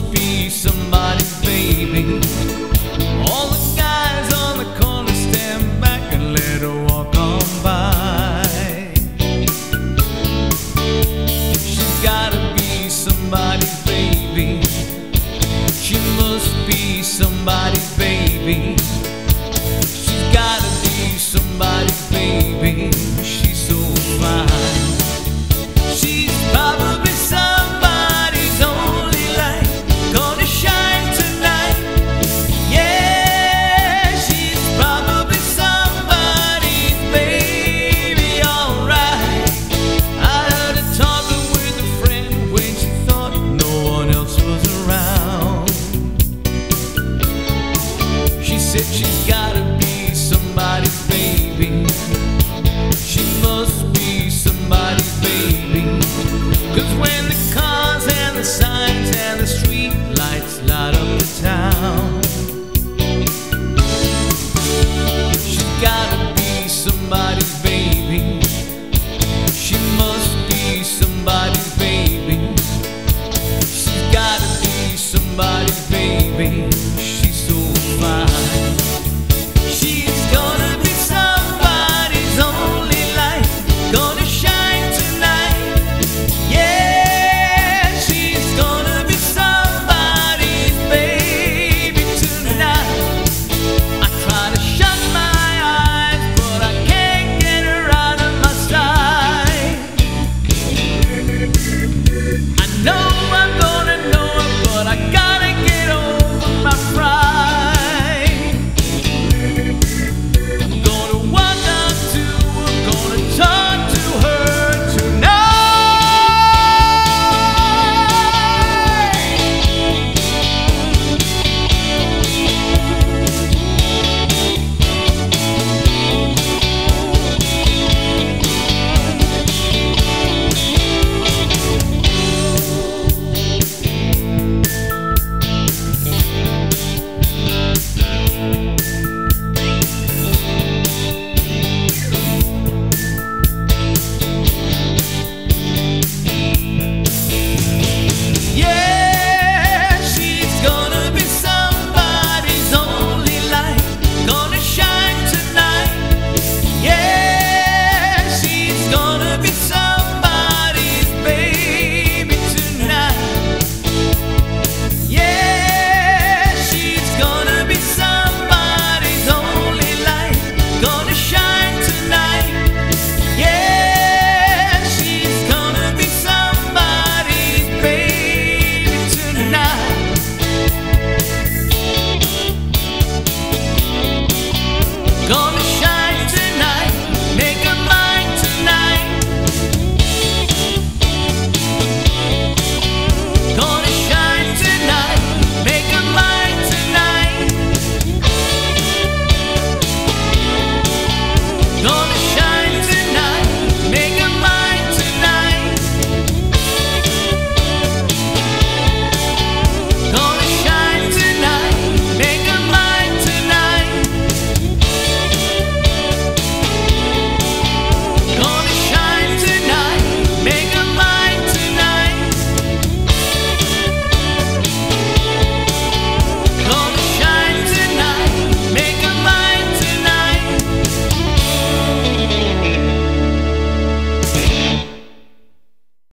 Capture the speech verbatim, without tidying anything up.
must be somebody's baby. All the guys on the corner stand back and let her walk on by. She's gotta be somebody's baby. She must be somebody's baby. She's gotta be somebody's baby. She's so fine. She's probably somebody's only light gonna shine tonight. Yeah, she's probably somebody's baby, alright. I heard her talking with a friend when she thought no one else was around. She said she's gotta be somebody's baby. She must be somebody's baby. Cause when the cars and the signs and the street lights light up the town, she's gotta be somebody's baby. She must be somebody's baby. She's gotta be somebody's baby.